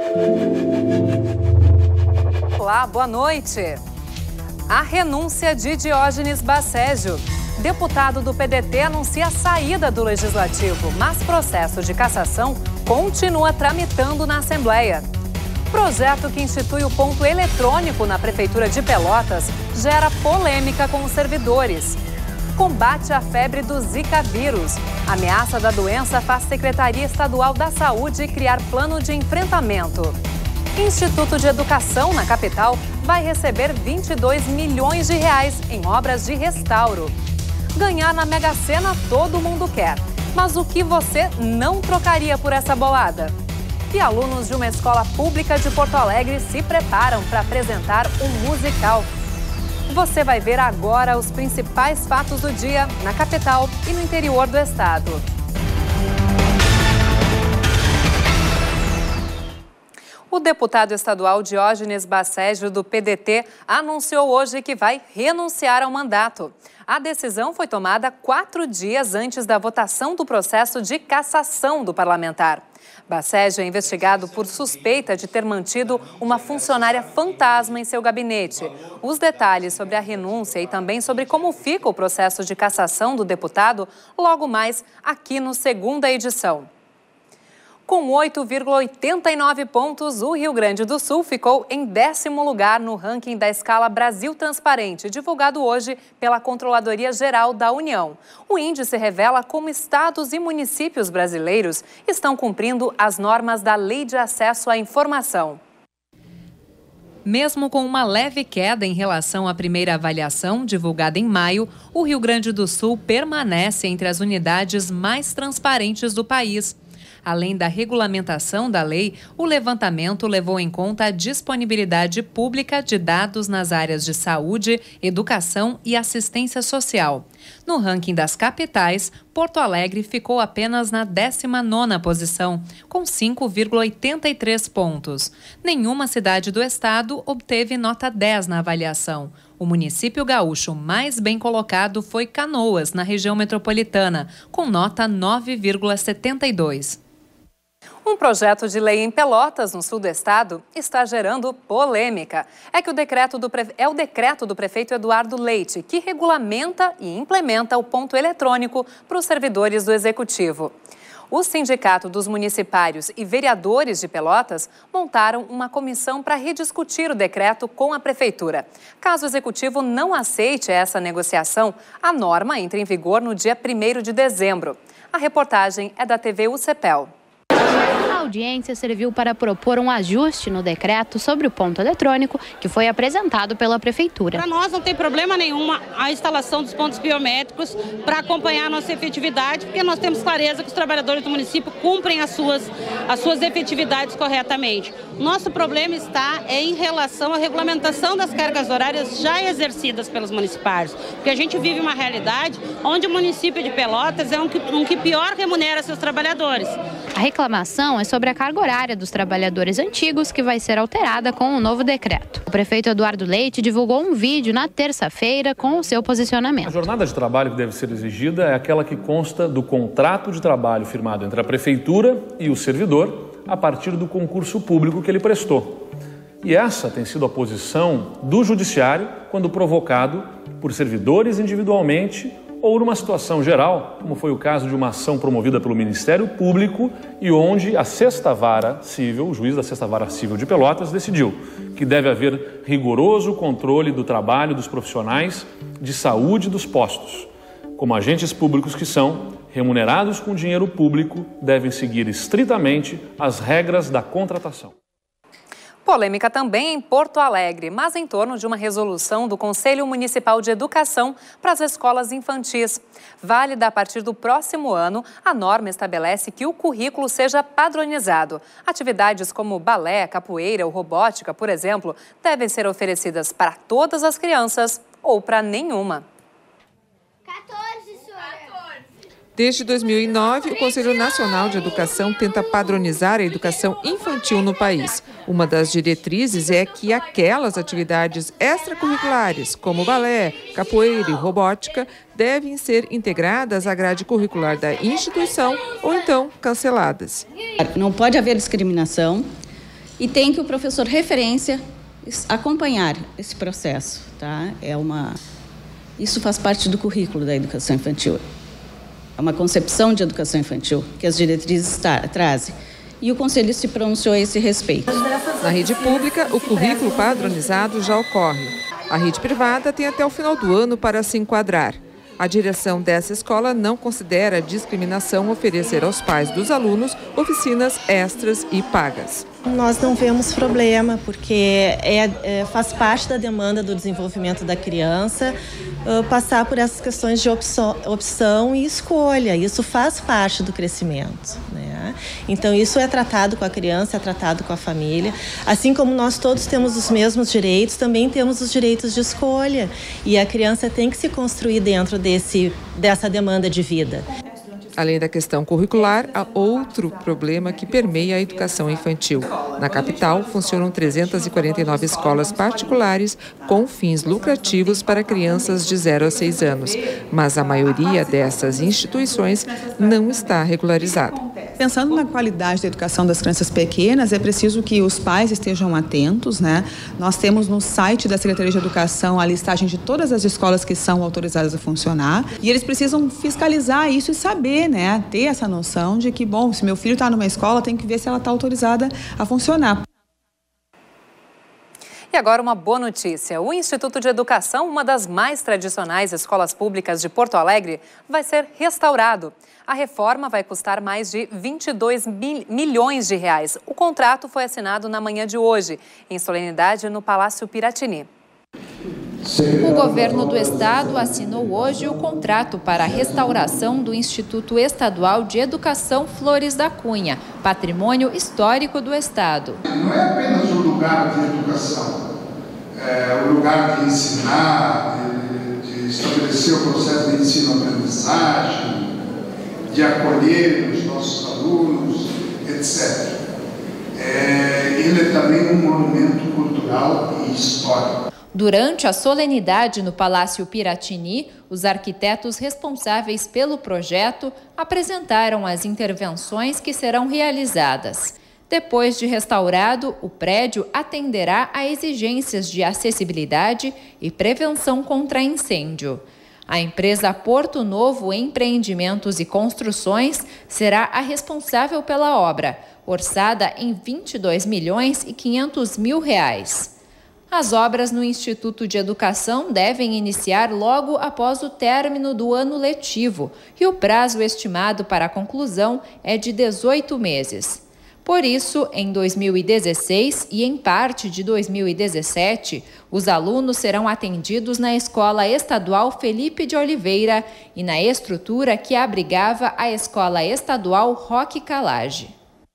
Olá, boa noite. A renúncia de Diógenes Baceggio. Deputado do PDT anuncia a saída do Legislativo, mas processo de cassação continua tramitando na Assembleia. Projeto que institui o ponto eletrônico na Prefeitura de Pelotas gera polêmica com os servidores. Combate à febre do Zika vírus. Ameaça da doença faz Secretaria Estadual da Saúde criar plano de enfrentamento. Instituto de Educação, na capital, vai receber 22 milhões de reais em obras de restauro. Ganhar na Mega Sena todo mundo quer, mas o que você não trocaria por essa bolada? E alunos de uma escola pública de Porto Alegre se preparam para apresentar um musical. Você vai ver agora os principais fatos do dia na capital e no interior do estado. O deputado estadual Diógenes Baceggio, do PDT, anunciou hoje que vai renunciar ao mandato. A decisão foi tomada 4 dias antes da votação do processo de cassação do parlamentar. Baceggio é investigado por suspeita de ter mantido uma funcionária fantasma em seu gabinete. Os detalhes sobre a renúncia e também sobre como fica o processo de cassação do deputado, logo mais aqui no Segunda Edição. Com 8,89 pontos, o Rio Grande do Sul ficou em 10º lugar no ranking da escala Brasil Transparente, divulgado hoje pela Controladoria Geral da União. O índice revela como estados e municípios brasileiros estão cumprindo as normas da Lei de Acesso à Informação. Mesmo com uma leve queda em relação à primeira avaliação, divulgada em maio, o Rio Grande do Sul permanece entre as unidades mais transparentes do país. Além da regulamentação da lei, o levantamento levou em conta a disponibilidade pública de dados nas áreas de saúde, educação e assistência social. No ranking das capitais, Porto Alegre ficou apenas na 19ª posição, com 5,83 pontos. Nenhuma cidade do estado obteve nota 10 na avaliação. O município gaúcho mais bem colocado foi Canoas, na região metropolitana, com nota 9,72. Um projeto de lei em Pelotas, no sul do estado, está gerando polêmica. É o decreto do prefeito Eduardo Leite, que regulamenta e implementa o ponto eletrônico para os servidores do Executivo. O Sindicato dos Municipários e Vereadores de Pelotas montaram uma comissão para rediscutir o decreto com a Prefeitura. Caso o Executivo não aceite essa negociação, a norma entra em vigor no dia 1º de dezembro. A reportagem é da TV UCPEL. A audiência serviu para propor um ajuste no decreto sobre o ponto eletrônico que foi apresentado pela Prefeitura. Para nós não tem problema nenhum a instalação dos pontos biométricos para acompanhar a nossa efetividade, porque nós temos clareza que os trabalhadores do município cumprem as suas efetividades corretamente. Nosso problema está em relação à regulamentação das cargas horárias já exercidas pelos municipários, porque a gente vive uma realidade onde o município de Pelotas é um que pior remunera seus trabalhadores. A reclamação é sobre a carga horária dos trabalhadores antigos, que vai ser alterada com o novo decreto. O prefeito Eduardo Leite divulgou um vídeo na terça-feira com o seu posicionamento. A jornada de trabalho que deve ser exigida é aquela que consta do contrato de trabalho firmado entre a Prefeitura e o servidor a partir do concurso público que ele prestou. E essa tem sido a posição do Judiciário quando provocado por servidores individualmente ou numa situação geral, como foi o caso de uma ação promovida pelo Ministério Público e onde a Sexta Vara Civil, o juiz da Sexta Vara Civil de Pelotas, decidiu que deve haver rigoroso controle do trabalho dos profissionais de saúde dos postos. Como agentes públicos que são, remunerados com dinheiro público, devem seguir estritamente as regras da contratação. Polêmica também em Porto Alegre, mas em torno de uma resolução do Conselho Municipal de Educação para as escolas infantis. Válida a partir do próximo ano, a norma estabelece que o currículo seja padronizado. Atividades como balé, capoeira ou robótica, por exemplo, devem ser oferecidas para todas as crianças ou para nenhuma. Desde 2009, o Conselho Nacional de Educação tenta padronizar a educação infantil no país. Uma das diretrizes é que aquelas atividades extracurriculares, como balé, capoeira e robótica, devem ser integradas à grade curricular da instituição ou então canceladas. Não pode haver discriminação e tem que o professor referência acompanhar esse processo, tá? Isso faz parte do currículo da educação infantil. É uma concepção de educação infantil que as diretrizes trazem. E o Conselho se pronunciou a esse respeito. Na rede pública, o currículo padronizado já ocorre. A rede privada tem até o final do ano para se enquadrar. A direção dessa escola não considera discriminação oferecer aos pais dos alunos oficinas extras e pagas. Nós não vemos problema, porque faz parte da demanda do desenvolvimento da criança passar por essas questões de opção e escolha. Isso faz parte do crescimento, né? Então, isso é tratado com a criança, é tratado com a família. Assim como nós todos temos os mesmos direitos, também temos os direitos de escolha. E a criança tem que se construir dentro dessa demanda de vida. Além da questão curricular, há outro problema que permeia a educação infantil. Na capital, funcionam 349 escolas particulares com fins lucrativos para crianças de 0 a 6 anos, mas a maioria dessas instituições não está regularizada. Pensando na qualidade da educação das crianças pequenas, é preciso que os pais estejam atentos, né? Nós temos no site da Secretaria de Educação a listagem de todas as escolas que são autorizadas a funcionar, e eles precisam fiscalizar isso e saber, né? Ter essa noção de que, bom, se meu filho está numa escola, tem que ver se ela está autorizada a funcionar. E agora uma boa notícia. O Instituto de Educação, uma das mais tradicionais escolas públicas de Porto Alegre, vai ser restaurado. A reforma vai custar mais de 22 milhões de reais. O contrato foi assinado na manhã de hoje, em solenidade no Palácio Piratini. O governo do estado assinou hoje o contrato para a restauração do Instituto Estadual de Educação Flores da Cunha, patrimônio histórico do estado. Não é apenas um lugar de educação, é um lugar de ensinar, de estabelecer o processo de ensino-aprendizagem, de acolher os nossos alunos, etc. Ele é também um monumento cultural e histórico. Durante a solenidade no Palácio Piratini, os arquitetos responsáveis pelo projeto apresentaram as intervenções que serão realizadas. Depois de restaurado, o prédio atenderá a exigências de acessibilidade e prevenção contra incêndio. A empresa Porto Novo Empreendimentos e Construções será a responsável pela obra, orçada em R$ 22.500.000. As obras no Instituto de Educação devem iniciar logo após o término do ano letivo e o prazo estimado para a conclusão é de 18 meses. Por isso, em 2016 e em parte de 2017, os alunos serão atendidos na Escola Estadual Felipe de Oliveira e na estrutura que abrigava a Escola Estadual Roque Calage.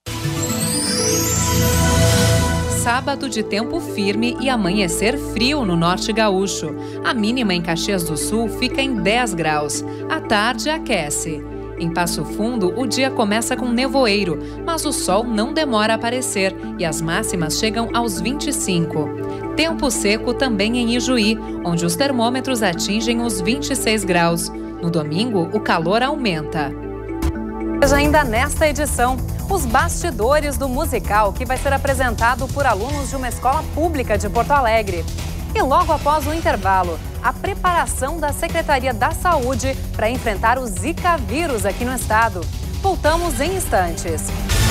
Sábado de tempo firme e amanhecer frio no norte gaúcho. A mínima em Caxias do Sul fica em 10 graus. À tarde aquece. Em Passo Fundo, o dia começa com nevoeiro, mas o sol não demora a aparecer e as máximas chegam aos 25. Tempo seco também em Ijuí, onde os termômetros atingem os 26 graus. No domingo, o calor aumenta. Veja ainda nesta edição, os bastidores do musical que vai ser apresentado por alunos de uma escola pública de Porto Alegre. E logo após o intervalo, a preparação da Secretaria da Saúde para enfrentar o Zika vírus aqui no estado. Voltamos em instantes.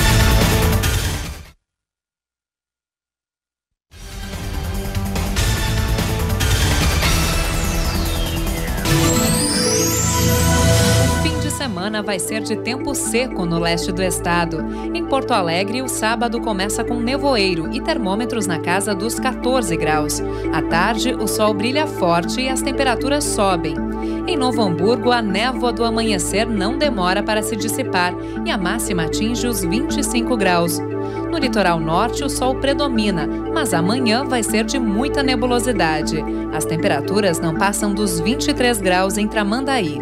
Semana vai ser de tempo seco no leste do estado. Em Porto Alegre, o sábado começa com nevoeiro e termômetros na casa dos 14 graus. À tarde, o sol brilha forte e as temperaturas sobem. Em Novo Hamburgo, a névoa do amanhecer não demora para se dissipar e a máxima atinge os 25 graus. No litoral norte, o sol predomina, mas amanhã vai ser de muita nebulosidade. As temperaturas não passam dos 23 graus em Tramandaí.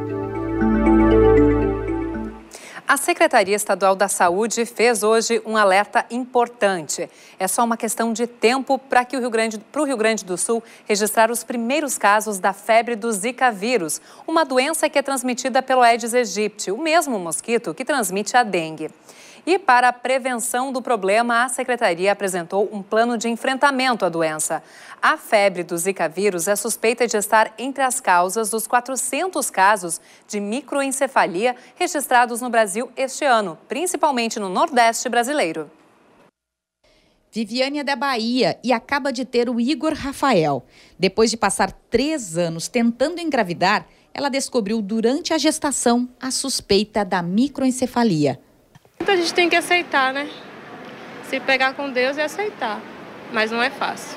A Secretaria Estadual da Saúde fez hoje um alerta importante. É só uma questão de tempo para o Rio Grande do Sul registrar os primeiros casos da febre do Zika vírus, uma doença que é transmitida pelo Aedes aegypti, o mesmo mosquito que transmite a dengue. E para a prevenção do problema, a Secretaria apresentou um plano de enfrentamento à doença. A febre do Zika vírus é suspeita de estar entre as causas dos 400 casos de microencefalia registrados no Brasil este ano, principalmente no Nordeste brasileiro. Viviane é da Bahia e acaba de ter o Igor Rafael. Depois de passar 3 anos tentando engravidar, ela descobriu durante a gestação a suspeita da microencefalia. Então a gente tem que aceitar, né? Se pegar com Deus é aceitar, mas não é fácil.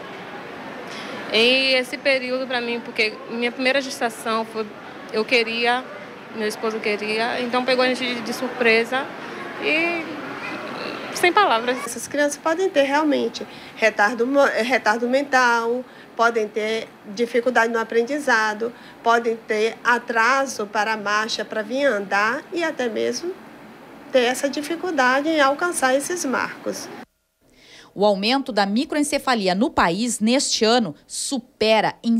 E esse período para mim, porque minha primeira gestação foi, eu queria, meu esposo queria, então pegou a gente de surpresa e sem palavras. Essas crianças podem ter realmente retardo mental, podem ter dificuldade no aprendizado, podem ter atraso para a marcha, para vir andar e até mesmo ter essa dificuldade em alcançar esses marcos. O aumento da microencefalia no país neste ano supera em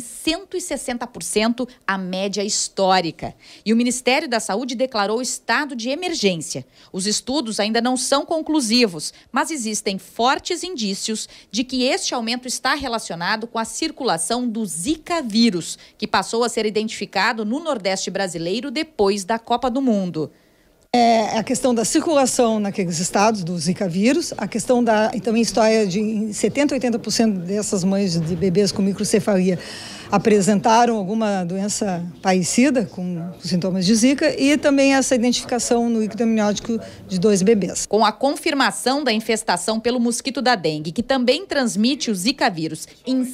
160% a média histórica. E o Ministério da Saúde declarou estado de emergência. Os estudos ainda não são conclusivos, mas existem fortes indícios de que este aumento está relacionado com a circulação do Zika vírus, que passou a ser identificado no Nordeste brasileiro depois da Copa do Mundo. A questão da circulação naqueles estados do Zika vírus, a questão e também história de 70% a 80% dessas mães de bebês com microcefalia apresentaram alguma doença parecida com sintomas de Zika e também essa identificação no líquido amniótico de 2 bebês. Com a confirmação da infestação pelo mosquito da dengue, que também transmite o Zika vírus em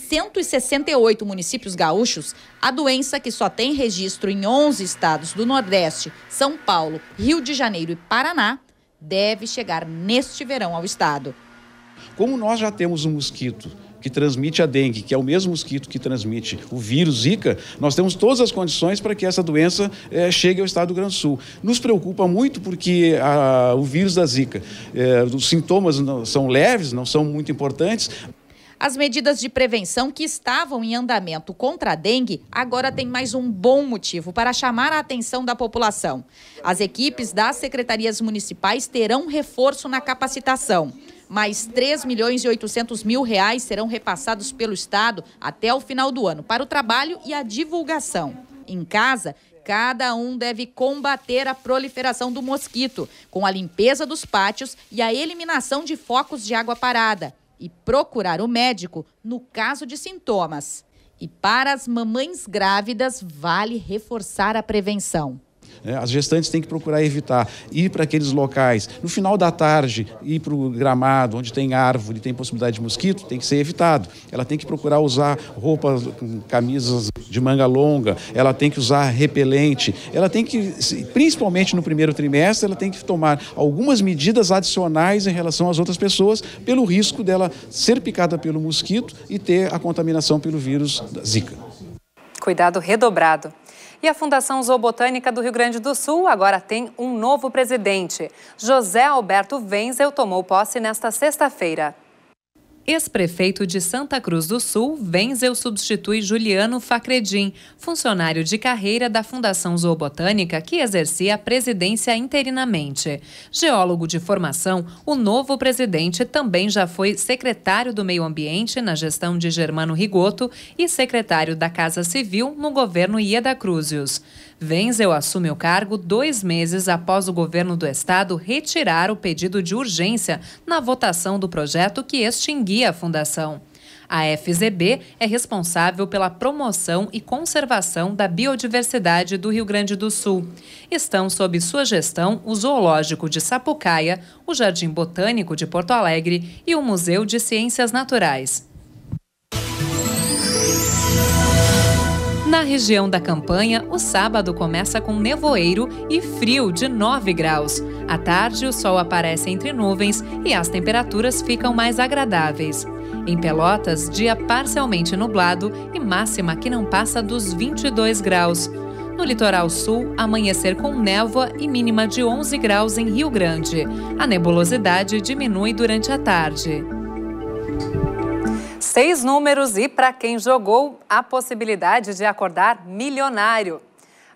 168 municípios gaúchos, a doença, que só tem registro em 11 estados do Nordeste, São Paulo, Rio de Janeiro e Paraná, deve chegar neste verão ao estado. Como nós já temos um mosquito que transmite a dengue, que é o mesmo mosquito que transmite o vírus Zika, nós temos todas as condições para que essa doença chegue ao estado do Rio Grande do Sul. Nos preocupa muito porque o vírus da Zika, os sintomas são leves, não são muito importantes. As medidas de prevenção que estavam em andamento contra a dengue agora têm mais um bom motivo para chamar a atenção da população. As equipes das secretarias municipais terão reforço na capacitação. Mais R$3.800.000 serão repassados pelo Estado até o final do ano para o trabalho e a divulgação. Em casa, cada um deve combater a proliferação do mosquito, com a limpeza dos pátios e a eliminação de focos de água parada. E procurar o médico no caso de sintomas. E para as mamães grávidas, vale reforçar a prevenção. As gestantes têm que procurar evitar ir para aqueles locais. No final da tarde, ir para o gramado, onde tem árvore, tem possibilidade de mosquito, tem que ser evitado. Ela tem que procurar usar roupas, camisas de manga longa, ela tem que usar repelente, ela tem que, principalmente no primeiro trimestre, ela tem que tomar algumas medidas adicionais em relação às outras pessoas, pelo risco dela ser picada pelo mosquito e ter a contaminação pelo vírus da Zika. Cuidado redobrado. E a Fundação Zoobotânica do Rio Grande do Sul agora tem um novo presidente. José Alberto Wenzel tomou posse nesta sexta-feira. Ex-prefeito de Santa Cruz do Sul, Wenzel substitui Juliano Facredin, funcionário de carreira da Fundação Zoobotânica que exercia a presidência interinamente. Geólogo de formação, o novo presidente também já foi secretário do Meio Ambiente na gestão de Germano Rigoto e secretário da Casa Civil no governo Ieda Cruzius. Wenzel assume o cargo 2 meses após o governo do estado retirar o pedido de urgência na votação do projeto que extinguia a fundação. A FZB é responsável pela promoção e conservação da biodiversidade do Rio Grande do Sul. Estão sob sua gestão o Zoológico de Sapucaia, o Jardim Botânico de Porto Alegre e o Museu de Ciências Naturais. Na região da Campanha, o sábado começa com nevoeiro e frio de 9 graus. À tarde, o sol aparece entre nuvens e as temperaturas ficam mais agradáveis. Em Pelotas, dia parcialmente nublado e máxima que não passa dos 22 graus. No litoral sul, amanhecer com névoa e mínima de 11 graus em Rio Grande. A nebulosidade diminui durante a tarde. 6 números e, para quem jogou, a possibilidade de acordar milionário.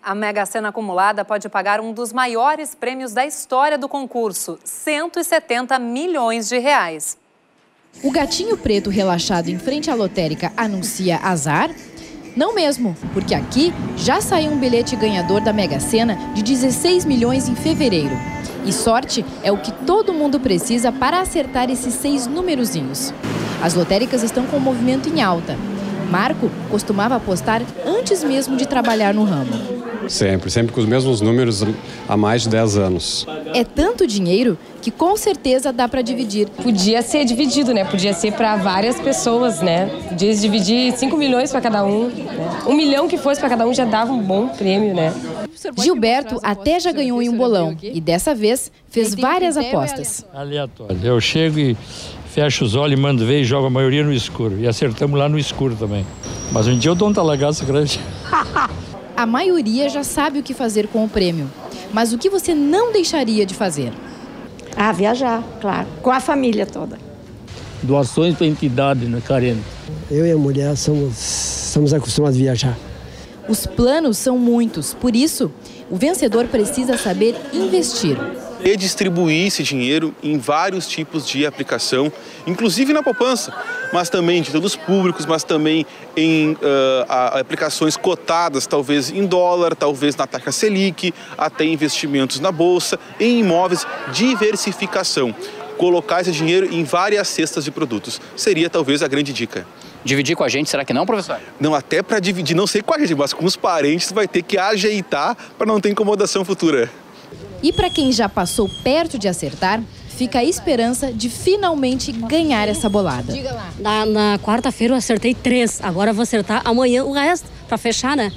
A Mega Sena acumulada pode pagar um dos maiores prêmios da história do concurso, 170 milhões de reais. O gatinho preto relaxado em frente à lotérica anuncia azar? Não mesmo, porque aqui já saiu um bilhete ganhador da Mega Sena de 16 milhões em fevereiro. E sorte é o que todo mundo precisa para acertar esses 6 numerozinhos. As lotéricas estão com o movimento em alta. Marco costumava apostar antes mesmo de trabalhar no ramo. Sempre com os mesmos números há mais de 10 anos. É tanto dinheiro que com certeza dá para dividir. Podia ser dividido, né? Podia ser para várias pessoas, né? Podia dividir 5 milhões para cada um. Né? 1 milhão que fosse para cada um já dava um bom prêmio, né? Gilberto até já ganhou em um bolão e dessa vez fez várias apostas. Aleatório. Eu chego e fecho os olhos e mando ver e jogo a maioria no escuro. E acertamos lá no escuro também. Mas um dia eu dou um talagaço grande. A maioria já sabe o que fazer com o prêmio. Mas o que você não deixaria de fazer? Viajar, claro. Com a família toda. Doações para entidade, né, carente. Eu e a mulher somos acostumados a viajar. Os planos são muitos, por isso, o vencedor precisa saber investir. E distribuir esse dinheiro em vários tipos de aplicação, inclusive na poupança, mas também em títulos públicos, mas também em aplicações cotadas, talvez em dólar, talvez na taxa Selic, até investimentos na bolsa, em imóveis, diversificação. Colocar esse dinheiro em várias cestas de produtos seria talvez a grande dica. Dividir com a gente, será que não, professor? Não, até para dividir, não sei com a gente, mas com os parentes vai ter que ajeitar para não ter incomodação futura. E para quem já passou perto de acertar, fica a esperança de finalmente ganhar essa bolada. Na quarta-feira eu acertei 3, agora eu vou acertar amanhã o resto, para fechar, né?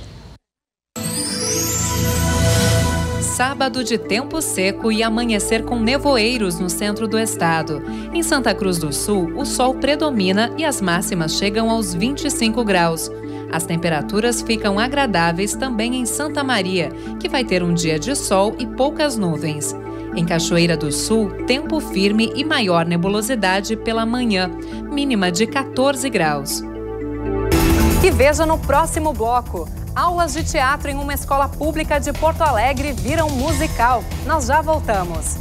Sábado de tempo seco e amanhecer com nevoeiros no centro do estado. Em Santa Cruz do Sul, o sol predomina e as máximas chegam aos 25 graus. As temperaturas ficam agradáveis também em Santa Maria, que vai ter um dia de sol e poucas nuvens. Em Cachoeira do Sul, tempo firme e maior nebulosidade pela manhã, mínima de 14 graus. E veja no próximo bloco. Aulas de teatro em uma escola pública de Porto Alegre viram musical. Nós já voltamos.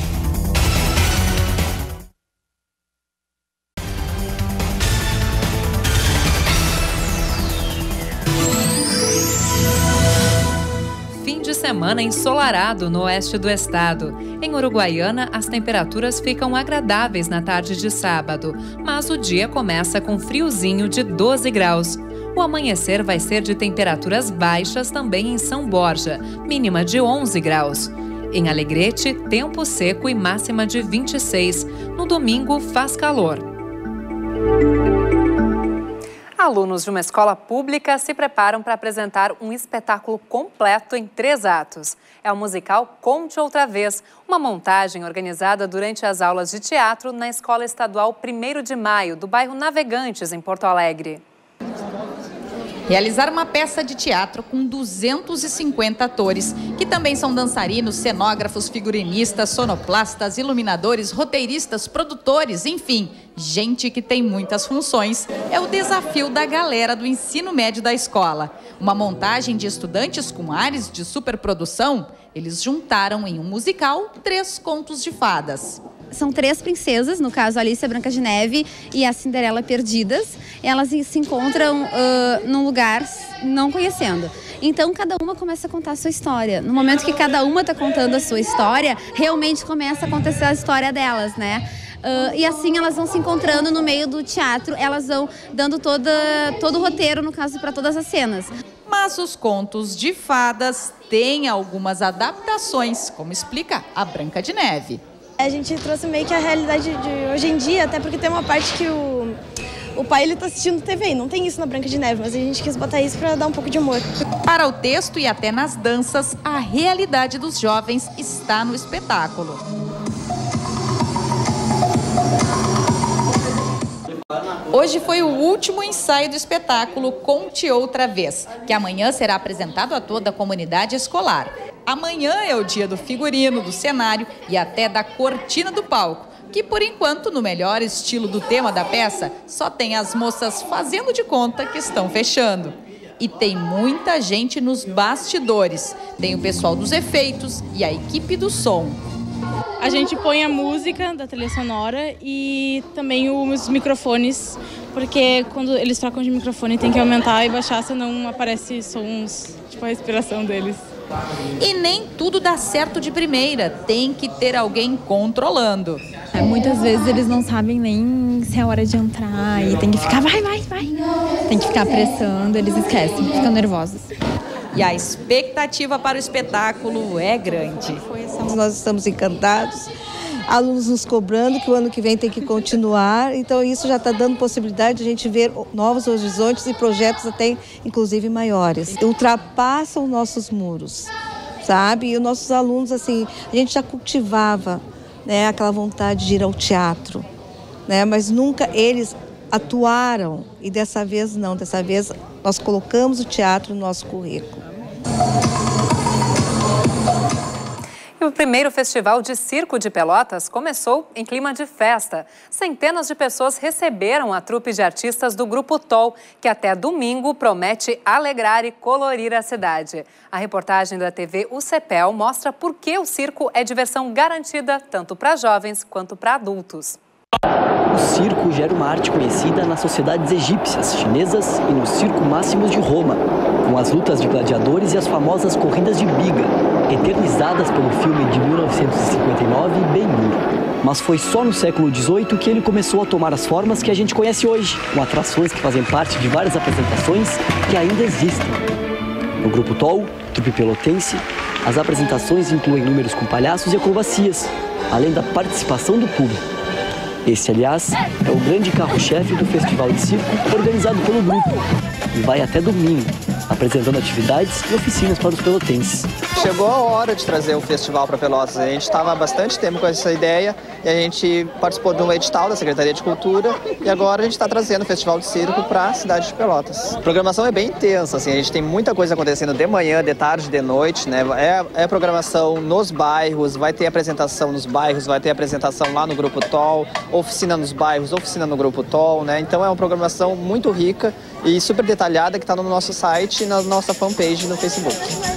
Fim de semana ensolarado no oeste do estado. Em Uruguaiana, as temperaturas ficam agradáveis na tarde de sábado, mas o dia começa com friozinho de 12 graus. O amanhecer vai ser de temperaturas baixas também em São Borja, mínima de 11 graus. Em Alegrete, tempo seco e máxima de 26. No domingo, faz calor. Alunos de uma escola pública se preparam para apresentar um espetáculo completo em 3 atos. É o musical Conte Outra Vez, uma montagem organizada durante as aulas de teatro na Escola Estadual 1º de Maio, do bairro Navegantes, em Porto Alegre. Realizar uma peça de teatro com 250 atores, que também são dançarinos, cenógrafos, figurinistas, sonoplastas, iluminadores, roteiristas, produtores, enfim, gente que tem muitas funções. É o desafio da galera do ensino médio da escola. Uma montagem de estudantes com ares de superprodução, eles juntaram em um musical 3 contos de fadas. São 3 princesas, no caso a Alice, a Branca de Neve e a Cinderela perdidas. Elas se encontram num lugar não conhecendo. Então cada uma começa a contar a sua história. No momento que cada uma está contando a sua história, realmente começa a acontecer a história delas, né? E assim elas vão se encontrando no meio do teatro, elas vão dando todo o roteiro, no caso, para todas as cenas. Mas os contos de fadas têm algumas adaptações, como explica a Branca de Neve. A gente trouxe meio que a realidade de hoje em dia, até porque tem uma parte que o pai ele tá assistindo TV, e não tem isso na Branca de Neve, mas a gente quis botar isso para dar um pouco de humor. Para o texto e até nas danças, a realidade dos jovens está no espetáculo. Hoje foi o último ensaio do espetáculo Conte Outra Vez, que amanhã será apresentado a toda a comunidade escolar. Amanhã é o dia do figurino, do cenário e até da cortina do palco, que por enquanto, no melhor estilo do tema da peça, só tem as moças fazendo de conta que estão fechando. E tem muita gente nos bastidores. Tem o pessoal dos efeitos e a equipe do som. A gente põe a música da trilha sonora e também os microfones, porque quando eles trocam de microfone tem que aumentar e baixar, senão aparece sons, tipo a respiração deles. E nem tudo dá certo de primeira, tem que ter alguém controlando. Muitas vezes eles não sabem nem se é hora de entrar e tem que ficar, vai. Tem que ficar pressando, eles esquecem, ficam nervosos. E a expectativa para o espetáculo é grande. Nós estamos encantados, alunos nos cobrando que o ano que vem tem que continuar, então isso já está dando possibilidade de a gente ver novos horizontes e projetos até inclusive maiores. Ultrapassam nossos muros, sabe? E os nossos alunos, assim, a gente já cultivava, né, aquela vontade de ir ao teatro, né, mas nunca eles atuaram e dessa vez não, dessa vez nós colocamos o teatro no nosso currículo. O primeiro Festival de Circo de Pelotas começou em clima de festa. Centenas de pessoas receberam a trupe de artistas do Grupo TOL, que até domingo promete alegrar e colorir a cidade. A reportagem da TV UCPEL mostra por que o circo é diversão garantida tanto para jovens quanto para adultos. O circo gera uma arte conhecida nas sociedades egípcias, chinesas e nos circo máximos de Roma, com as lutas de gladiadores e as famosas corridas de biga, eternizadas pelo filme de 1959 Ben-Hur. Mas foi só no século XVIII que ele começou a tomar as formas que a gente conhece hoje, com atrações que fazem parte de várias apresentações que ainda existem. No Grupo TOL, trupe pelotense, as apresentações incluem números com palhaços e acrobacias, além da participação do público. Esse, aliás, é o grande carro-chefe do Festival de Circo organizado pelo grupo e vai até domingo, apresentando atividades e oficinas para os pelotenses. Chegou a hora de trazer o festival para Pelotas. A gente estava há bastante tempo com essa ideia e a gente participou de um edital da Secretaria de Cultura e agora a gente está trazendo o Festival de Circo para a cidade de Pelotas. A programação é bem intensa, assim, a gente tem muita coisa acontecendo de manhã, de tarde, de noite, né? É programação nos bairros, vai ter apresentação nos bairros, vai ter apresentação lá no Grupo TOL, oficina nos bairros, oficina no Grupo TOL, né? Então é uma programação muito rica e super detalhada que está no nosso site e na nossa fanpage no Facebook.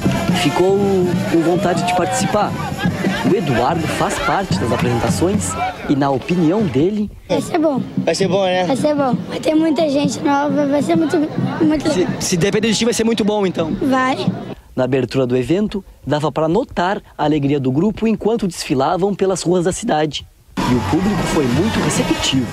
Ficou com vontade de participar. O Eduardo faz parte das apresentações e, na opinião dele... Vai ser bom. Vai ser bom, né? Vai ser bom. Vai ter muita gente nova, vai ser muito legal. Se depender de ti, vai ser muito bom, então. Vai. Na abertura do evento, dava para notar a alegria do grupo enquanto desfilavam pelas ruas da cidade. E o público foi muito receptivo.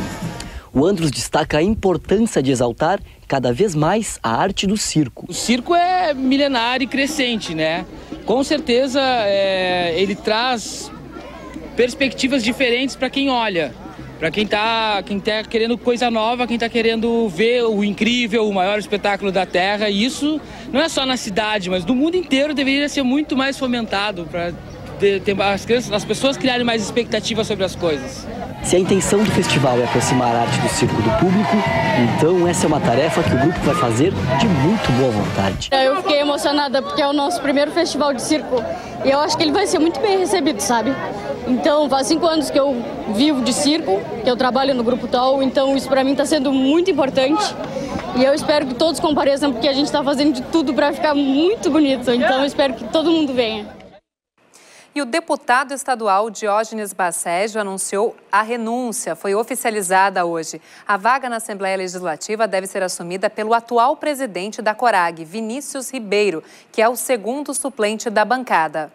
O Andros destaca a importância de exaltar cada vez mais a arte do circo. O circo é milenário e crescente, né? Com certeza ele traz perspectivas diferentes para quem olha. Para quem tá querendo coisa nova, quem tá querendo ver o incrível, o maior espetáculo da Terra. E isso não é só na cidade, mas do mundo inteiro deveria ser muito mais fomentado para as pessoas criarem mais expectativas sobre as coisas. Se a intenção do festival é aproximar a arte do circo do público, então essa é uma tarefa que o grupo vai fazer de muito boa vontade. Eu fiquei emocionada porque é o nosso primeiro festival de circo e eu acho que ele vai ser muito bem recebido, sabe? Então, faz 5 anos que eu vivo de circo, que eu trabalho no Grupo TOL, então isso para mim está sendo muito importante. E eu espero que todos compareçam, porque a gente está fazendo de tudo para ficar muito bonito. Então, eu espero que todo mundo venha. E o deputado estadual Diógenes Baceggio anunciou a renúncia. Foi oficializada hoje. A vaga na Assembleia Legislativa deve ser assumida pelo atual presidente da Corag, Vinícius Ribeiro, que é o segundo suplente da bancada.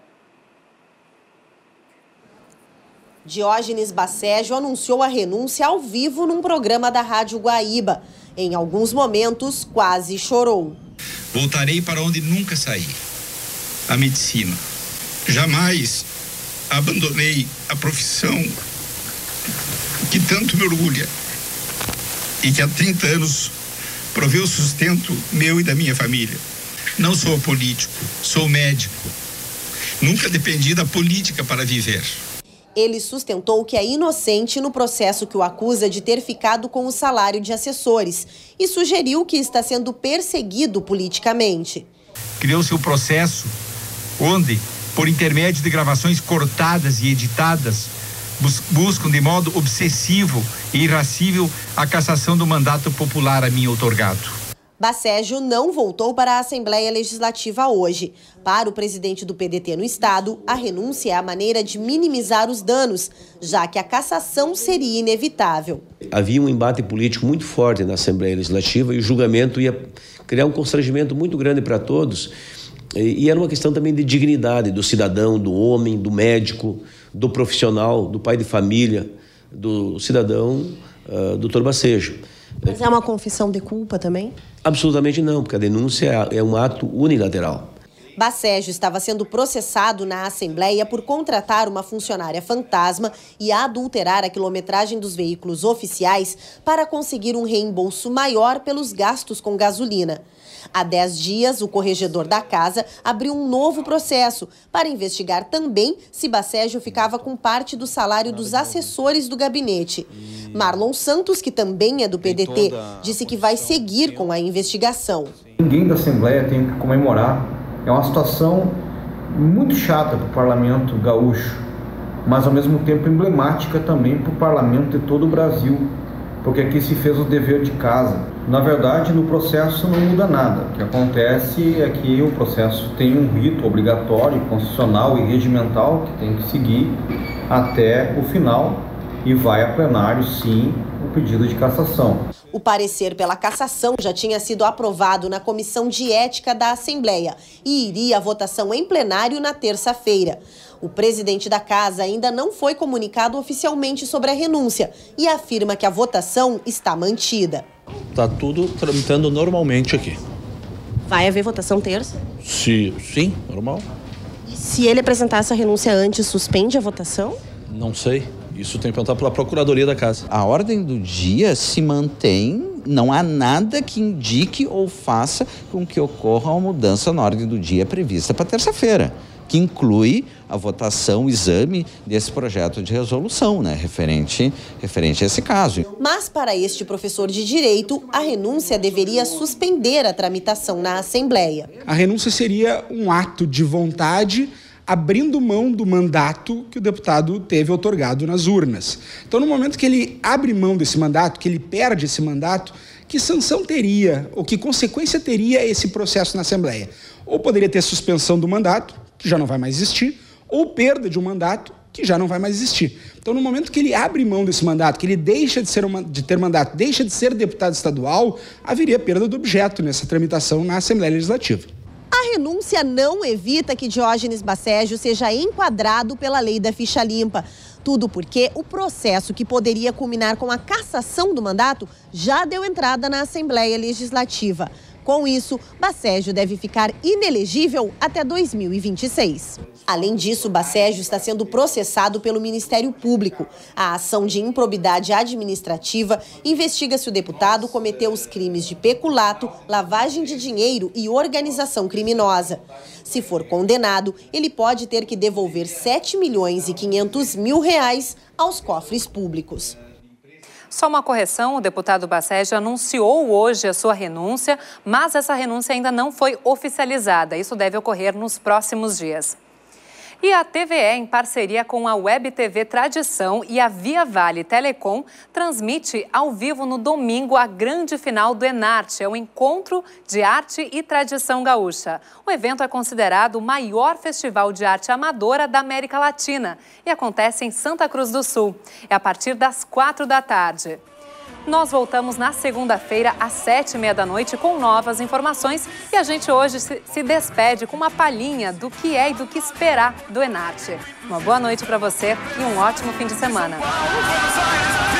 Diógenes Baceggio anunciou a renúncia ao vivo num programa da Rádio Guaíba. Em alguns momentos, quase chorou. Voltarei para onde nunca saí, a medicina. Jamais abandonei a profissão que tanto me orgulha e que há 30 anos proveu o sustento meu e da minha família. Não sou político, sou médico. Nunca dependi da política para viver. Ele sustentou que é inocente no processo que o acusa de ter ficado com o salário de assessores e sugeriu que está sendo perseguido politicamente. Criou-se o processo onde, por intermédio de gravações cortadas e editadas, buscam de modo obsessivo e irracível a cassação do mandato popular a mim outorgado. Bacégio não voltou para a Assembleia Legislativa hoje. Para o presidente do PDT no estado, a renúncia é a maneira de minimizar os danos, já que a cassação seria inevitável. Havia um embate político muito forte na Assembleia Legislativa e o julgamento ia criar um constrangimento muito grande para todos. E era uma questão também de dignidade do cidadão, do homem, do médico, do profissional, do pai de família, do cidadão, Dr. Bacégio. Mas é uma confissão de culpa também? Absolutamente não, porque a denúncia é um ato unilateral. Bacégio estava sendo processado na Assembleia por contratar uma funcionária fantasma e adulterar a quilometragem dos veículos oficiais para conseguir um reembolso maior pelos gastos com gasolina. Há 10 dias, o corregedor da casa abriu um novo processo para investigar também se Bacégio ficava com parte do salário dos assessores do gabinete. Marlon Santos, que também é do PDT, disse que vai seguir com a investigação. Ninguém da Assembleia tem que comemorar. É uma situação muito chata para o Parlamento gaúcho, mas ao mesmo tempo emblemática também para o Parlamento de todo o Brasil, porque aqui se fez o dever de casa. Na verdade, no processo não muda nada. O que acontece é que o processo tem um rito obrigatório, constitucional e regimental que tem que seguir até o final e vai a plenário, sim, o pedido de cassação. O parecer pela cassação já tinha sido aprovado na Comissão de Ética da Assembleia e iria à votação em plenário na terça-feira. O presidente da casa ainda não foi comunicado oficialmente sobre a renúncia e afirma que a votação está mantida. Está tudo tramitando normalmente aqui. Vai haver votação terça? Sim, normal. E se ele apresentar essa renúncia antes, suspende a votação? Não sei. Isso tem que perguntar pela Procuradoria da Casa. A ordem do dia se mantém, não há nada que indique ou faça com que ocorra uma mudança na ordem do dia prevista para terça-feira, que inclui a votação, o exame desse projeto de resolução, né, referente a esse caso. Mas para este professor de Direito, a renúncia deveria suspender a tramitação na Assembleia. A renúncia seria um ato de vontade abrindo mão do mandato que o deputado teve outorgado nas urnas. Então, no momento que ele abre mão desse mandato, que ele perde esse mandato, que sanção teria, ou que consequência teria esse processo na Assembleia? Ou poderia ter suspensão do mandato, que já não vai mais existir, ou perda de um mandato, que já não vai mais existir. Então, no momento que ele abre mão desse mandato, que ele deixa de ter mandato, deixa de ser deputado estadual, haveria perda do objeto nessa tramitação na Assembleia Legislativa. A renúncia não evita que Diógenes Bacégio seja enquadrado pela lei da ficha limpa. Tudo porque o processo que poderia culminar com a cassação do mandato já deu entrada na Assembleia Legislativa. Com isso, Bacégio deve ficar inelegível até 2026. Além disso, Bacégio está sendo processado pelo Ministério Público. A ação de improbidade administrativa investiga se o deputado cometeu os crimes de peculato, lavagem de dinheiro e organização criminosa. Se for condenado, ele pode ter que devolver R$ 7.500.000 aos cofres públicos. Só uma correção, o deputado Bacégio anunciou hoje a sua renúncia, mas essa renúncia ainda não foi oficializada. Isso deve ocorrer nos próximos dias. E a TVE, em parceria com a Web TV Tradição e a Via Vale Telecom, transmite ao vivo no domingo a grande final do Enarte, é o Encontro de Arte e Tradição Gaúcha. O evento é considerado o maior festival de arte amadora da América Latina e acontece em Santa Cruz do Sul. É a partir das 4h. Nós voltamos na segunda-feira, às 7h30 com novas informações. E a gente hoje se despede com uma palhinha do que é e do que esperar do Enarte. Uma boa noite para você e um ótimo fim de semana.